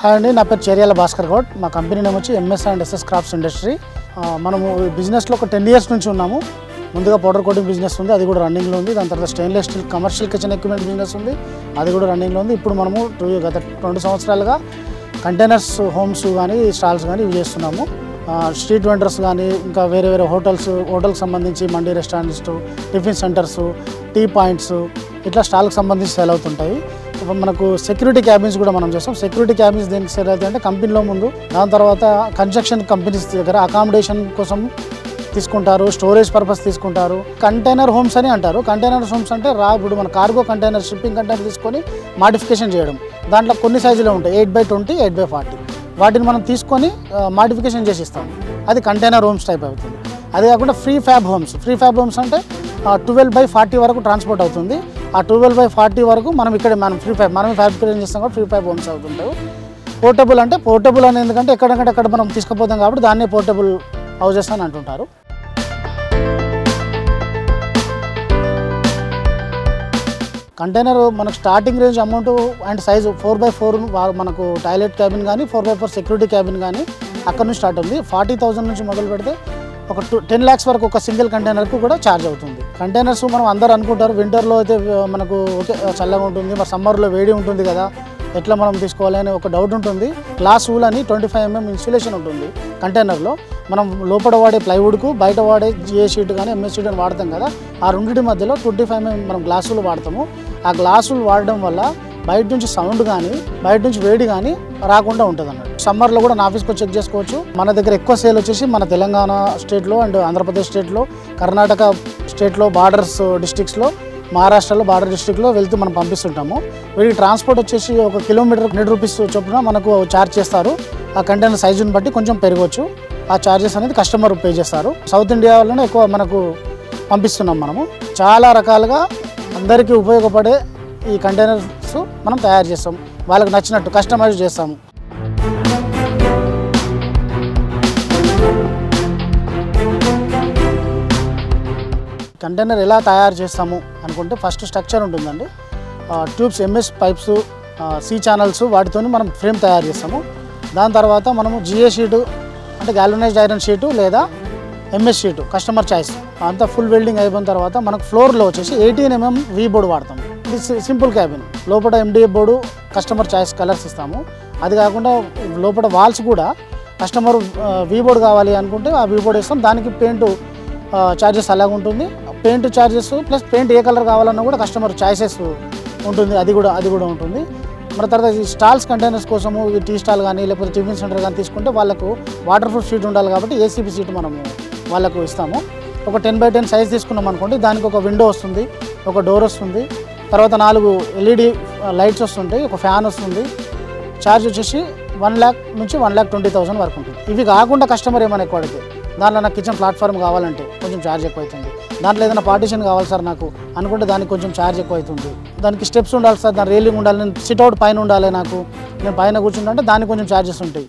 Hi అండి, నా పేరు చేర్యాల భాస్కర్ గౌడ్. మా కంపెనీ నేమ్ వచ్చి MS and SS crafts industry. మనము బిజినెస్లో ఒక 10 years నుంచి ఉన్నాము. ముందుగా పౌడర్ కోటింగ్ బిజినెస్ ఉంది, అది కూడా రన్నింగ్లో ఉంది. దాని తర్వాత stainless steel commercial kitchen equipment business ఉంది, అది కూడా రన్నింగ్లో ఉంది. ఇప్పుడు మనము గత 2 సంవత్సరాలుగా కంటైనర్స్ హోమ్స్ కానీ స్టాల్స్ కానీ ఇవి చేస్తున్నాము. స్ట్రీట్ వెండర్స్ కానీ ఇంకా వేరే వేరే హోటల్కి సంబంధించి మండీ restaurants, tiffin centres, tea points ఇట్లా స్టాల్కి సంబంధించి సేల్ అవుతుంటాయి. ఇప్పుడు మనకు సెక్యూరిటీ క్యాబిన్స్ కూడా మనం చేస్తాం. సెక్యూరిటీ క్యాబిన్స్ దేనికి సేల్ అవుతాయి అంటే కంపెనీలో ముందు, దాని తర్వాత కన్స్ట్రక్షన్ కంపెనీస్ దగ్గర అకామిడేషన్ కోసం తీసుకుంటారు, స్టోరేజ్ పర్పస్ తీసుకుంటారు. కంటైనర్ హోమ్స్ అని అంటారు. కంటైనర్ హోమ్స్ అంటే ఇప్పుడు మన కార్గో కంటైనర్, షిప్పింగ్ కంటైనర్ తీసుకొని మాడిఫికేషన్ చేయడం. దాంట్లో కొన్ని సైజులో ఉంటాయి, 8x20, 8x40. వాటిని మనం తీసుకొని మాడిఫికేషన్ చేసి ఇస్తాం. అది కంటైనర్ హోమ్స్ టైప్ అవుతుంది. అదే కాకుండా ఫ్రీ ఫ్యాబ్ హోమ్స్ అంటే 12x40 వరకు ట్రాన్స్పోర్ట్ అవుతుంది. ఆ 12x40 వరకు మనం మనమే ఫ్యాబ్రికేషన్ చేస్తాం కాబట్టి ఫ్రీ ఫ్యాబ్ హోమ్స్ అవుతుంటాయి. పోర్టబుల్ అని ఎందుకంటే ఎక్కడంటే అక్కడ మనం తీసుకుపోతాం కాబట్టి దాన్నే పోర్టబుల్ హౌజెస్ అని అంటుంటారు. కంటైనర్ మనకు starting range amount and size 4x4 మనకు టాయిలెట్ క్యాబిన్ కానీ 4x4 సెక్యూరిటీ క్యాబిన్ కానీ అక్కడ నుంచి స్టార్ట్ ఉంది. 40,000 నుంచి మొదలు పెడితే ఒక 10 lakhs వరకు ఒక సింగిల్ కంటైనర్కు కూడా ఛార్జ్ అవుతుంది. కంటైనర్స్ మనం అందరూ అనుకుంటారు వింటర్లో అయితే మనకు ఓకే చల్లగా ఉంటుంది, మరి సమ్మర్లో వేడి ఉంటుంది కదా, ఎట్లా మనం తీసుకోవాలి అని ఒక డౌట్ ఉంటుంది. గ్లాస్ వూల్ అని 25 mm ఇన్సులేషన్ ఉంటుంది కంటైనర్లో. మనం లోపల వాడే ప్లైవుడ్కు బయట వాడే జిఏ షీట్ కానీ ఎంఎస్ షీట్ అని వాడతాం కదా, ఆ రెండింటి మధ్యలో 25 mm మనం గ్లాసులు వాడతాము. ఆ గ్లాసులు వాడడం వల్ల బయట నుంచి సౌండ్ కానీ బయట నుంచి వేడి కానీ రాకుండా ఉంటుంది అన్నట్టు. సమ్మర్లో కూడా నా ఆఫీస్కి చెక్ చేసుకోవచ్చు. మన దగ్గర ఎక్కువ సేల్ వచ్చేసి మన తెలంగాణ స్టేట్లో అండ్ ఆంధ్రప్రదేశ్ స్టేట్లో, కర్ణాటక స్టేట్లో బార్డర్స్ డిస్ట్రిక్ట్స్లో, మహారాష్ట్రలో బార్డర్ డిస్ట్రిక్ట్లో వెళ్తూ మనం పంపిస్తుంటాము. వీటికి ట్రాన్స్పోర్ట్ వచ్చేసి ఒక కిలోమీటర్ 100 రూపీస్ చొప్పున మనకు ఛార్జ్ చేస్తారు. ఆ కంటైనర్ సైజుని బట్టి కొంచెం పెరగవచ్చు. ఆ ఛార్జెస్ అనేది కస్టమర్ పే చేస్తారు. సౌత్ ఇండియాలోనే ఎక్కువ మనకు పంపిస్తున్నాం. మనము చాలా రకాలుగా అందరికీ ఉపయోగపడే ఈ కంటైనర్స్ మనం తయారు చేస్తాం, వాళ్ళకి నచ్చినట్టు కస్టమైజ్ చేస్తాము. కంటైనర్ ఎలా తయారు చేస్తాము అనుకుంటే ఫస్ట్ స్ట్రక్చర్ ఉంటుందండి. Tubes, MS pipes, C channels, వాటితో మనం ఫ్రేమ్ తయారు చేస్తాము. దాని తర్వాత మనము జిఏ షీటు అంటే గాల్వనైజ్డ్ ఐరన్ షీటు లేదా ఎంఎస్ షీటు కస్టమర్ చాయిస్ అంతా ఫుల్ వెల్డింగ్ అయిపోయిన తర్వాత మనకు ఫ్లోర్లో వచ్చేసి 18 mm వీ బోర్డు వాడతాము. ఇది సింపుల్ క్యాబిన్. లోపల MDF board customer choice colours ఇస్తాము. అది కాకుండా లోపల వాల్స్ కూడా కస్టమర్ వీ బోర్డు కావాలి అనుకుంటే ఆ వీ బోర్డు ఇస్తాం. దానికి పెయింట్ ఛార్జెస్ అలాగ ఉంటుంది. పెయింట్ ఛార్జెస్ ప్లస్ పెయింట్ ఏ కలర్ కావాలన్నా కూడా కస్టమర్ చాయిసెస్ ఉంటుంది, అది కూడా ఉంటుంది. మన తర్వాత ఈ స్టాల్స్ కంటైనర్స్ కోసము ఈ టీ స్టాల్ కానీ లేకపోతే టిఫిన్ సెంటర్ కానీ తీసుకుంటే వాళ్ళకు వాటర్ ప్రూఫ్ షీట్ ఉండాలి కాబట్టి ఏసీపీ షీట్ మనము వాళ్ళకు ఇస్తాము. ఒక 10x10 సైజ్ తీసుకున్నాం అనుకోండి, దానికి ఒక విండో వస్తుంది, ఒక డోర్ వస్తుంది, తర్వాత 4 LED లైట్స్ వస్తుంటాయి, ఒక ఫ్యాన్ వస్తుంది. ఛార్జ్ వచ్చేసి 1 lakh నుంచి 1,20,000 వరకు ఉంటుంది. ఇవి కాకుండా కస్టమర్ ఏమైనా ఎక్కువ అడిగితే దాంట్లో నాకు కిచెన్ ప్లాట్ఫామ్ కావాలంటే కొంచెం ఛార్జ్ ఎక్కువ అవుతుంది. దాంట్లో ఏదైనా పార్టీషన్ కావాలి సార్ నాకు అనుకుంటే దానికి కొంచెం ఛార్జ్ ఎక్కువ అవుతుంది. దానికి స్టెప్స్ ఉండాలి సార్, దాని రైలింగ్ ఉండాలి, నేను సిట్అవుట్ పైన ఉండాలి, నేను పైన కూర్చుంటే దానికి కొంచెం ఛార్జెస్ ఉంటాయి.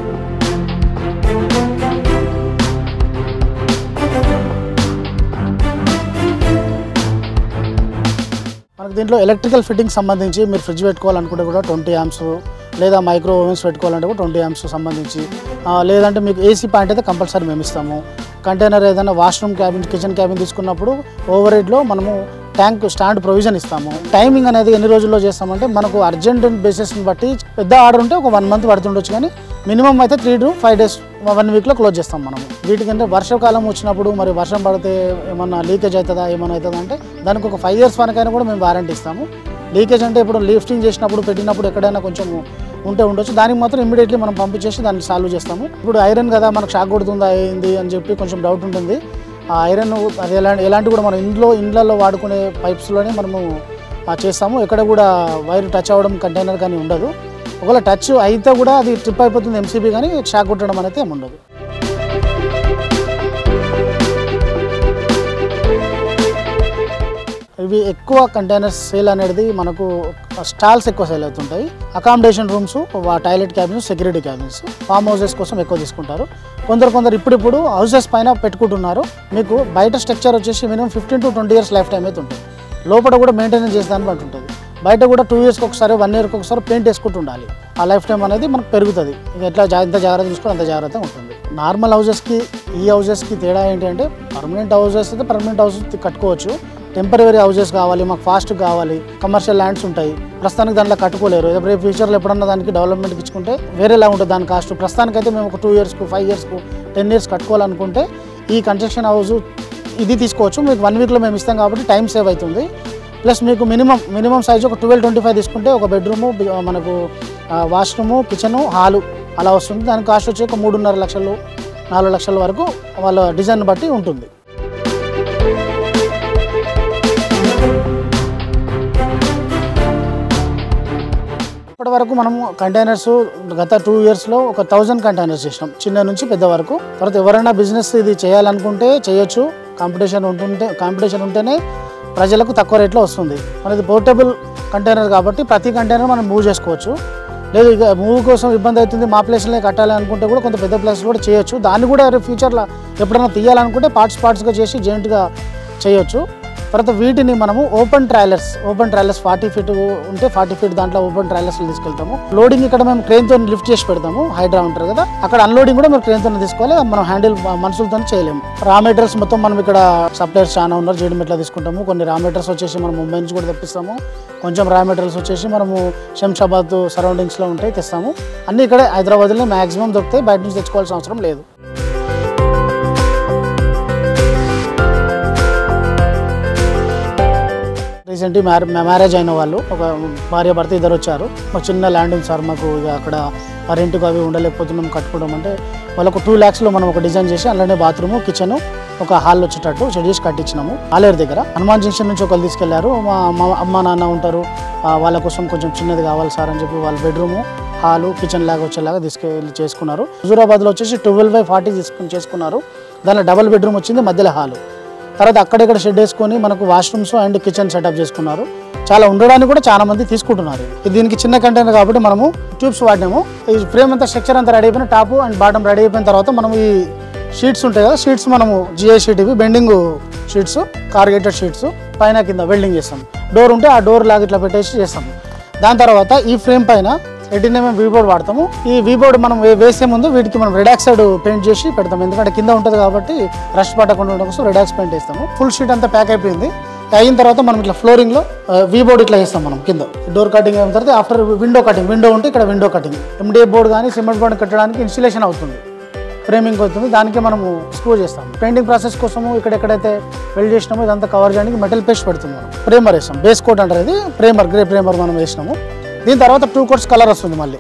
మనకు దీంట్లో ఎలక్ట్రికల్ ఫిట్టింగ్ సంబంధించి మీరు ఫ్రిడ్జ్ పెట్టుకోవాలనుకుంటే కూడా 20 amps లేదా మైక్రో ఓవెన్స్ పెట్టుకోవాలంటే కూడా 20 amps సంబంధించి, లేదంటే మీకు ఏసీ పాయింట్ అయితే కంపల్సరీ మేము ఇస్తాము. కంటైనర్ ఏదైనా వాష్రూమ్ క్యాబిన్, కిచెన్ క్యాబిన్ తీసుకున్నప్పుడు ఓవర్ హెడ్లో మనము ట్యాంక్ స్టాండ్ ప్రొవిజన్ ఇస్తాము. టైమింగ్ అనేది ఎన్ని రోజుల్లో చేస్తామంటే మనకు అర్జెంట్ బేసిస్ని బట్టి పెద్ద ఆర్డర్ ఉంటే ఒక 1 month పడుతుండొచ్చు, కానీ మినిమం అయితే 3 to 5 days 1 weekలో క్లోజ్ చేస్తాం మనము. వీటికంటే వర్షాకాలం వచ్చినప్పుడు మరి వర్షం పడితే ఏమన్నా లీకేజ్ అవుతుందా ఏమైనా అవుతుందా అంటే దానికి ఒక 5 years వరకైనా కూడా మేము వారంటీ ఇస్తాము. లీకేజ్ అంటే ఇప్పుడు లిఫ్టింగ్ చేసినప్పుడు పెట్టినప్పుడు ఎక్కడైనా కొంచెం ఉండొచ్చు, దానికి మాత్రం ఇమ్మీడియట్లీ మనం పంపించేసి దాన్ని సాల్వ్ చేస్తాము. ఇప్పుడు ఐరన్ కదా మనకు షాక్ కొడుతుందా అయింది అని చెప్పి కొంచెం డౌట్ ఉంటుంది. ఆ ఐరన్ అది ఎలాంటి కూడా మనం ఇండ్లలో వాడుకునే పైప్స్లోనే మనము చేస్తాము. ఎక్కడ కూడా వైర్ టచ్ అవ్వడం కంటైనర్ కానీ ఉండదు. ఒకవేళ టచ్ అయితే కూడా అది ట్రిప్ అయిపోతుంది ఎంసీబీ, కానీ షాక్ కొట్టడం అనేది ఏమి ఉండదు. ఇవి ఎక్కువ కంటైనర్స్ సేల్ అనేది మనకు స్టాల్స్ ఎక్కువ సేల్ అవుతుంటాయి. Accommodation rooms, toilet cabins, security cabins, farm houses కోసం ఎక్కువ తీసుకుంటారు. కొందరు ఇప్పుడు హౌసెస్ పైన పెట్టుకుంటున్నారు. మీకు బయట స్ట్రక్చర్ వచ్చేసి minimum 15 to 20 years life time అయితే ఉంటుంది. లోపల కూడా మెయింటెనెన్స్ చేసేదాన్ని బట్టి ఉంటుంది. బయట కూడా 2 ఇయర్స్కి ఒకసారి 1 ఇయర్కి ఒకసారి పెయింట్ వేసుకుంటూ ఉండాలి. ఆ లైఫ్ టైం అనేది మనకు పెరుగుతుంది. ఇక ఎట్లా ఎంత జాగ్రత్త తీసుకుంటే అంత జాగ్రత్త ఉంటుంది. నార్మల్ హౌజెస్కి ఈ హౌజెస్కి తేడా ఏంటంటే పర్మనెంట్ హౌజెస్ అయితే పర్మనెంట్ హౌసెస్ కట్టుకోవచ్చు. టెంపరరీ హౌజెస్ కావాలి, మాకు ఫాస్ట్ కావాలి, కమర్షియల్ ల్యాండ్స్ ఉంటాయి, ప్రస్తుతానికి దాంట్లో కట్టుకోలేరు. రేపు ఫ్యూచర్లో ఎప్పుడన్నా దానికి డెవలప్మెంట్కి ఇచ్చుకుంటే వేరేలా ఉంటుంది దాని కాస్ట్. ప్రస్తుతానికైతే మేము ఒక 2 ఇయర్స్కు 5 ఇయర్స్కు 10 ఇయర్స్ కట్టుకోవాలనుకుంటే ఈ కన్స్ట్రక్షన్ హౌస్ ఇది తీసుకోవచ్చు. మీకు 1 వీక్లో మేము ఇస్తాం కాబట్టి టైం సేవ్ అవుతుంది. ప్లస్ మీకు మినిమం సైజ్ ఒక 12-25 తీసుకుంటే ఒక బెడ్రూము, మనకు వాష్రూము, కిచెను, హాలు అలా వస్తుంది. దాని కాస్ట్ వచ్చి ఒక 3.5 లక్షలు 4 లక్షల వరకు వాళ్ళ డిజైన్ బట్టి ఉంటుంది. ఇప్పటి వరకు మనము కంటైనర్స్ గత 2 ఇయర్స్లో ఒక 1000 కంటైనర్స్ చేసినాం, చిన్న నుంచి పెద్ద వరకు. తర్వాత ఎవరైనా బిజినెస్ ఇది చేయాలనుకుంటే చేయొచ్చు. కాంపిటీషన్ ఉంటేనే ప్రజలకు తక్కువ రేట్లో వస్తుంది. మనది పోర్టబుల్ కంటైనర్ కాబట్టి ప్రతి కంటైనర్ మనం మూవ్ చేసుకోవచ్చు. లేదు ఇక మూవ్ కోసం ఇబ్బంది అవుతుంది, మా ప్లేస్లో కట్టాలి అనుకుంటే కూడా కొంత పెద్ద ప్లేస్ కూడా చేయొచ్చు. దాన్ని కూడా ఫ్యూచర్లో ఎప్పుడైనా తీయాలనుకుంటే పార్ట్స్గా చేసి జాయింట్గా చేయొచ్చు. తర్వాత వీటిని మనము ఓపెన్ ట్రైలర్స్ 40 ఫీట్ ఉంటే 40 ఫీట్ దాంట్లో ఓపెన్ ట్రైలర్స్లో తీసుకెళ్తాము. లోడింగ్ ఇక్కడ మేము క్రెయిన్తో లిఫ్ట్ చేసి పెడతాము. హైడ్రా ఉంటారు కదా, అక్కడ అన్లోడింగ్ కూడా మేము క్రెయిన్తో తీసుకోవాలి. మనం హ్యాండిల్ మనుషులతో చేయలేము. రా మెటీరియల్స్ మొత్తం మనం ఇక్కడ సప్లైర్స్ చాలా ఉన్నారు, జీడిమెట్లా తీసుకుంటాము. కొన్ని రా మెటీరియల్స్ వచ్చేసి మనం ముంబై నుంచి కూడా తెప్పిస్తాము. కొంచెం రా మెటీరియల్స్ వచ్చేసి మనము శంషాబాద్ సరౌండింగ్స్లో ఉంటాయి, తెస్తాము. అన్నీ ఇక్కడే హైదరాబాద్లో మ్యాక్సిమం దొరుకుతాయి, బయట నుంచి తెచ్చుకోవాల్సిన అవసరం లేదు. రీసెంట్లీ మ్యారేజ్ అయిన వాళ్ళు ఒక భార్య భర్త ఇద్దరు వచ్చారు. మాకు చిన్న ల్యాండ్ ఉంది సార్, మాకు ఇక అక్కడ రెంట్కి అవి ఉండలేకపోతున్నాం, కట్టుకోవడం అంటే వాళ్ళకు 2 lakhsలో మనం ఒక డిజైన్ చేసి అందులోనే బాత్రూము, కిచెను, ఒక హాల్ వచ్చేటట్టు షెడ్ చేసి కట్టించినాము. ఆలేరు దగ్గర హనుమాన్ జంక్షన్ నుంచి ఒకరు తీసుకెళ్లారు. మా అమ్మ నాన్న ఉంటారు, వాళ్ళ కోసం కొంచెం చిన్నది కావాలి సార్ అని చెప్పి వాళ్ళ బెడ్రూము, హాలు, కిచెన్ లాగా వచ్చేలాగా తీసుకెళ్ళి చేసుకున్నారు. హుజూరాబాద్లో వచ్చేసి 12/40 చేసుకున్నారు. దానిలో డబుల్ బెడ్రూమ్ వచ్చింది, మధ్యలో హాలు. తర్వాత అక్కడెక్కడ షెడ్ వేసుకొని మనకు వాష్రూమ్స్ అండ్ కిచెన్ సెటప్ చేసుకున్నారు. చాలా ఉండడానికి కూడా చాలా మంది తీసుకుంటున్నారు. దీనికి చిన్న కంటైనర్ కాబట్టి మనము ట్యూబ్స్ వాడినాము. ఈ ఫ్రేమ్ అంతా స్ట్రక్చర్ అంతా రెడీ అయిపోయిన టాప్ అండ్ బాటమ్ రెడీ అయిపోయిన తర్వాత మనం ఈ షీట్స్ ఉంటాయి కదా, షీట్స్ మనము GI షీట్, ఇవి బెండింగ్ షీట్స్, కార్గేటెడ్ షీట్స్ పైన కింద వెల్డింగ్ చేస్తాం. డోర్ ఉంటే ఆ డోర్ లాగా ఇట్లా పెట్టేసి చేస్తాము. దాని తర్వాత ఈ ఫ్రేమ్ పైన 18mm వీబోర్డ్ వాడతాము. ఈ వీబోర్డ్ మనం వేసే ముందు వీటికి మనం రెడాక్సైడ్ పెయింట్ చేసి పెడతాము, ఎందుకంటే కింద ఉంటుంది కాబట్టి రష్ పట్టకుండా ఉండడం కోసం రెడాక్స్ పెయింట్ వేస్తాము. ఫుల్ షీట్ అంతా ప్యాక్ అయిపోయింది. అయిన తర్వాత మనం ఇట్లా ఫ్లోరింగ్లో వీబోర్డ్ ఇట్లా వేస్తాం మనం కింద. డోర్ కటింగ్ అయిన తర్వాత ఆఫ్టర్ విండో ఉంటే ఇక్కడ విండో కటింగ్, MDF బోర్డ్ కానీ సిమెంట్ బోర్డ్ కట్టడానికి ఇన్స్టలేషన్ అవుతుంది, ఫ్రేమింగ్ అవుతుంది. దానికి మనము స్క్రూ చేస్తాం. పెయింటింగ్ ప్రాసెస్ కోసము ఎక్కడైతే వెల్డ్ చేసినామో ఇదంతా కవర్ చేయడానికి మెటల్ పేస్ట్ పెడుతుంది. మనం ప్రేమర్ వేస్తాం, బేస్ కోట్ అంటారు, ఇది గ్రే ప్రేమర్ మనం వేసినాము. దీని తర్వాత 2 coats కలర్ వస్తుంది. మళ్ళీ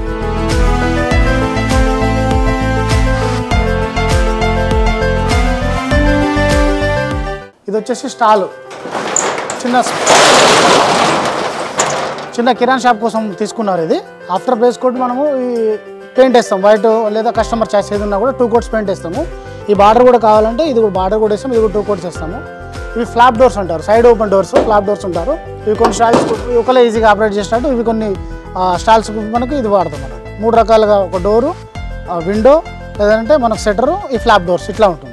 ఇది వచ్చేసి స్టాల్, చిన్న కిరాణా షాప్ కోసం తీసుకున్నారు. ఇది ఆఫ్టర్ బేస్ కోట్ మనము ఈ పెయింట్ వేస్తాం, వైట్ లేదా కస్టమర్ చాయిస్ ఏది ఉన్నా కూడా 2 coats పెయింట్ వేస్తాము. ఈ బార్డర్ కూడా కావాలంటే ఇది కూడా బార్డర్ కూడా వేస్తాము, ఇది కూడా 2 coats వేస్తాము. ఇవి ఫ్లాప్ డోర్స్ అంటారు, side open doors, flap doors ఉంటారు. ఇవి కొన్ని స్టాల్స్ ఒకలా ఈజీగా ఆపరేట్ చేసినట్టు ఇవి కొన్ని స్టాల్స్ మనకు ఇది వాడతాం. మనం 3 రకాలుగా, ఒక డోరు, విండో, లేదంటే మనకు సెటరు, ఈ ఫ్లాప్ డోర్స్ ఇట్లా ఉంటుంది.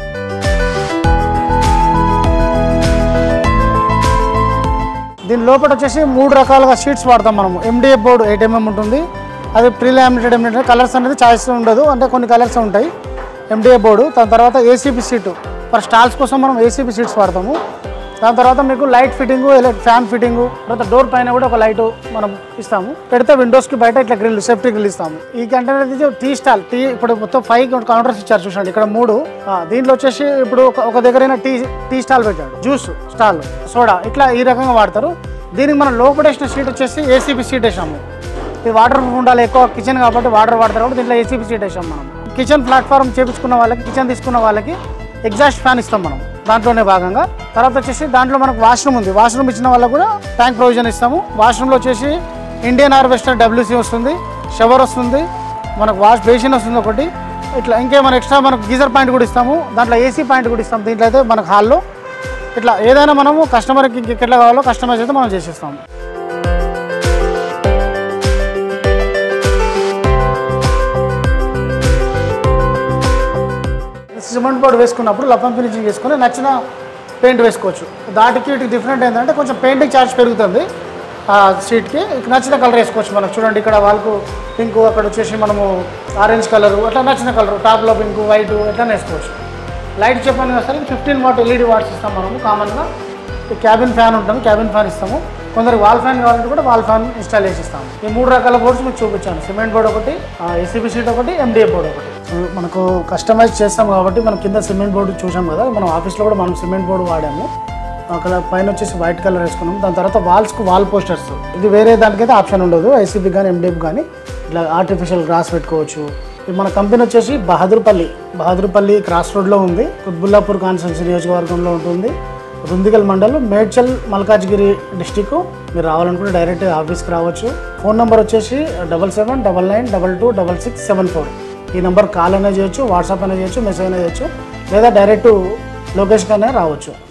దీని లోపల వచ్చేసి 3 రకాలుగా షీట్స్ వాడతాం మనము. MDF బోర్డు 8mm ఉంటుంది, అది ప్రీ లామినేటెడ్ MDF. కలర్స్ అనేది చాయిస్ ఉండదు, అంటే కొన్ని కలర్స్ ఉంటాయి. MDF బోర్డు, దాని తర్వాత ACP సీటు, ఫర్ స్టాల్స్ కోసం మనం ACP సీట్స్ వాడతాము. దాని తర్వాత మీకు లైట్ ఫిట్టింగు, ఫ్యాన్ ఫిట్టింగు, తర్వాత డోర్ పైన కూడా ఒక లైట్ మనం ఇస్తాము. పెడితే విండోస్కి బయట ఇట్లా గ్రిల్, సేఫ్టీ గ్రిల్ ఇస్తాము. ఈ కంటైనర్ టీ స్టాల్, ఇప్పుడు మొత్తం 5 కౌంటర్స్ ఇచ్చారు చూడండి, ఇక్కడ 3. దీంట్లో వచ్చేసి ఇప్పుడు ఒక దగ్గర టీ స్టాల్ పెట్టాడు, జ్యూస్ స్టాల్, సోడా, ఇట్లా ఈ రకంగా వాడతారు. దీనికి మనం లోపల వేసిన షీట్ వచ్చేసి ACP షీట్ వేసాము. ఇది వాటర్ ఉండాలి, ఎక్కువ కిచెన్ కాబట్టి వాటర్ వాడతారు కాబట్టి దీంట్లో ACP షీట్ వేసాము. మనం కిచెన్ ప్లాట్ఫామ్ చేపించుకున్న వాళ్ళకి, కిచెన్ తీసుకున్న వాళ్ళకి ఎగ్జాస్ట్ ఫ్యాన్ ఇస్తాం మనం దాంట్లోనే భాగంగా. తర్వాత వచ్చేసి దాంట్లో మనకు వాష్రూమ్ ఉంది, వాష్రూమ్ ఇచ్చిన వాళ్ళకు కూడా ట్యాంక్ ప్రొవిజన్ ఇస్తాము. వాష్రూమ్లో వచ్చేసి ఇండియన్ హార్వెస్టర్ WC వస్తుంది, షవర్ వస్తుంది, మనకు వాష్ బేసిన్ వస్తుంది ఒకటి, ఇట్లా ఇంకేమైనా ఎక్స్ట్రా మనకు గీజర్ పాయింట్ కూడా ఇస్తాము. దాంట్లో AC పాయింట్ కూడా ఇస్తాము. దీంట్లో అయితే మనకు హాల్లో ఇట్లా ఏదైనా మనము కస్టమర్కి ఎట్లా కావాలో కస్టమైజ్ అయితే మనం చేసేస్తాము. సిమెంట్ బోర్డు వేసుకున్నప్పుడు లపం ఫినిషింగ్ చేసుకుని నచ్చిన పెయింట్ వేసుకోవచ్చు. దాటికి ఇటు డిఫరెంట్ ఏంటంటే కొంచెం పెయింటింగ్ ఛార్జ్ పెరుగుతుంది. ఆ సీట్కి నచ్చిన కలర్ వేసుకోవచ్చు. మనకు చూడండి ఇక్కడ వాళ్ళకు పింక్, అక్కడ వచ్చేసి మనము ఆరెంజ్ కలరు, అట్లా నచ్చిన కలరు, టాప్లో పింక్, వైట్ ఎట్లా వేసుకోవచ్చు. లైట్ చెప్పాను కదా సార్, 15 వాట్ ఎల్ఈడి వాట్స్ ఇస్తాం మనము. కామన్గా క్యాబిన్ ఫ్యాన్ ఉంటుంది, క్యాబిన్ ఫ్యాన్ ఇస్తాము. కొందరికి వాల్ ఫ్యాన్ కావాలంటే కూడా వాల్ ఫ్యాన్ ఇన్స్టాల్ చేసి ఇస్తాము. ఈ 3 రకాల బోర్డ్స్ మీకు చూపించాను. సిమెంట్ బోర్డ్ ఒకటి, ఏసీబీ షీట్ ఒకటి, ఎండిఎఫ్ బోర్డ్ ఒకటి. మనకు కస్టమైజ్ చేస్తాం కాబట్టి మనం కింద సిమెంట్ బోర్డు చూసాం కదా, మనం ఆఫీస్లో కూడా మనం సిమెంట్ బోర్డు వాడాము. అక్కడ పైన వచ్చేసి వైట్ కలర్ వేసుకున్నాం. దాని తర్వాత వాల్స్కు వాల్ పోస్టర్స్, ఇది వేరే దానికైతే ఆప్షన్ ఉండదు. ఐసీబీ కానీ ఎండిఎఫ్ కానీ ఇట్లా ఆర్టిఫిషియల్ గ్రాస్ పెట్టుకోవచ్చు. మన కంపెనీ వచ్చేసి బహదూర్పల్లి క్రాస్ రోడ్లో ఉంది. కుత్బుల్లాపూర్ కాన్స్టిట్యున్సీ నియోజకవర్గంలో ఉంటుంది. రుందిగల్ మండలం, మేడ్చల్ మల్కాజ్గిరి డిస్టిక్. మీరు రావాలనుకుంటే డైరెక్ట్ ఆఫీస్కి రావచ్చు. ఫోన్ నెంబర్ వచ్చేసి 7799926674. ఈ నెంబర్ కాల్ అయినా చేయొచ్చు, వాట్సాప్ అయినా చేయొచ్చు, మెసేజ్ అయినా చేయొచ్చు, లేదా డైరెక్ట్ లొకేషన్కి అయినా రావచ్చు.